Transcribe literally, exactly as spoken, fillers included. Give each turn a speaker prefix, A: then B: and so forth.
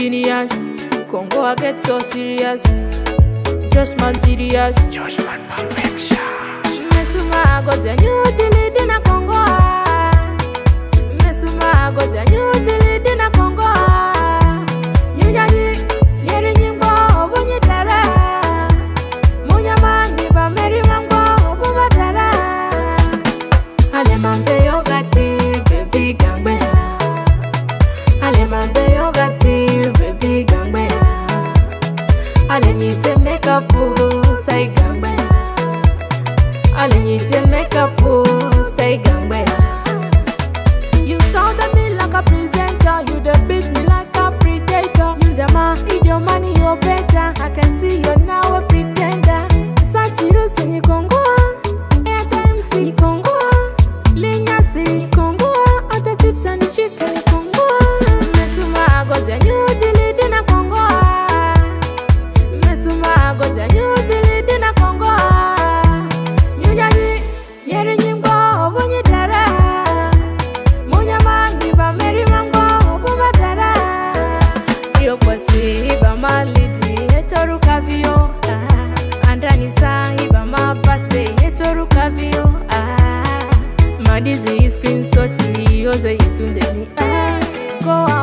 A: genius. Congo I get so serious. Josh man serious.
B: Josh man perfection.
A: Mesuma goze nyudili dina Congo. Mesuma goze nyudili dina Congo. Nyunyani yeri nyimbo obunyi tara. Munya mandi ba meri mambo obuba tara. Ale mambe yogati baby gangbe. Ale mambe yogati baby gangbe. Ale nyite make up say gangbe. Ale nyite make up say gangbe. You sounded me like a presenter. You the beat me like a predator. Njama, eat your money, you're better. I can see you're now a pretender. Sachiru si Congo, airtime si Congo, Linya si Congo, other tips and chicken Congo. Mesuma goze nyudili dina Congo. Mesuma goze nyudili dina Congo. Nyunyani yeri nyimbo obunyi tara. Munya mangi ba meri mambo obuba tara. Iyo kwasi iba malidi yetoru kavio. Andani sa iba mapate yetoru kavio. Madizi screenshot yoze yetundeni. Go out.